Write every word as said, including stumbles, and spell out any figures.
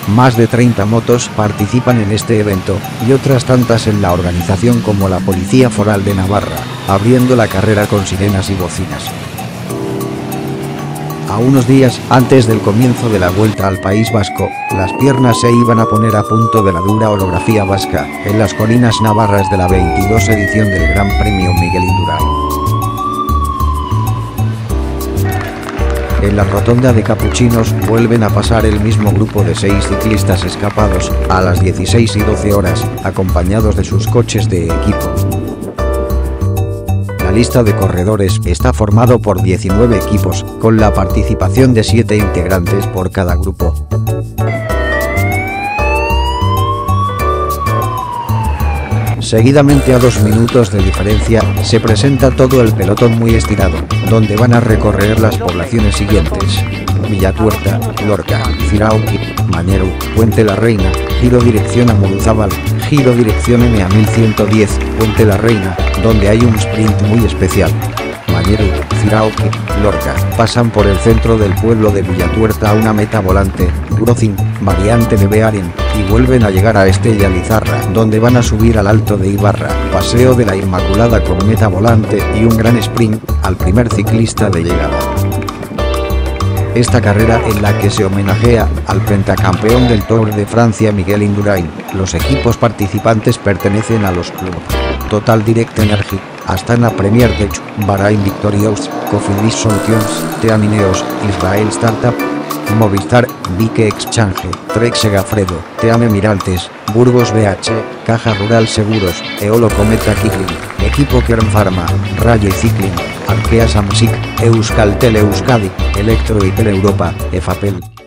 Más de treinta motos participan en este evento, y otras tantas en la organización como la Policía Foral de Navarra, abriendo la carrera con sirenas y bocinas. A unos días antes del comienzo de la Vuelta al País Vasco, las piernas se iban a poner a punto de la dura orografía vasca, en las colinas navarras de la veintidós edición del Gran Premio Miguel Indurain. En la rotonda de Capuchinos vuelven a pasar el mismo grupo de seis ciclistas escapados, a las dieciséis y doce horas, acompañados de sus coches de equipo. La lista de corredores está formado por diecinueve equipos, con la participación de siete integrantes por cada grupo. Seguidamente, a dos minutos de diferencia, se presenta todo el pelotón muy estirado, donde van a recorrer las poblaciones siguientes: Villatuerta, Lorca, Zirauki, Mañero, Puente la Reina, giro dirección a Muruzábal, giro dirección N A mil ciento diez, Puente la Reina, donde hay un sprint muy especial. Mañero, Zirauki, Lorca, pasan por el centro del pueblo de Villatuerta a una meta volante, Grozin, variante de Bearin, y vuelven a llegar a Estella Lizarra, donde van a subir al Alto de Ibarra, Paseo de la Inmaculada con meta volante y un gran sprint, al primer ciclista de llegada. Esta carrera, en la que se homenajea al pentacampeón del Tour de Francia Miguel Indurain, los equipos participantes pertenecen a los clubes Total Direct Energy, Astana Premier Tech, Bahrain Victorious, Cofidis Solutions, Team Ineos, Israel Startup, Movistar, Vique Exchange, Trek Segafredo, Team Emiraltes, Burgos B H, Caja Rural Seguros, Eolo Cometa Kicking, Equipo Kern Pharma, Rally Cycling, Arkea Samsic, Euskaltel Euskadi, Electro Hiper Europa, EFAPEL.